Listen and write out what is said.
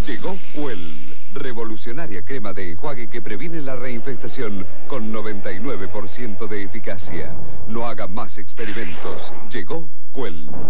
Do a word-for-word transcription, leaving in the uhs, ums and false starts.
Llegó Quell, revolucionaria crema de enjuague que previene la reinfestación con noventa y nueve por ciento de eficacia. No haga más experimentos. Llegó Quell.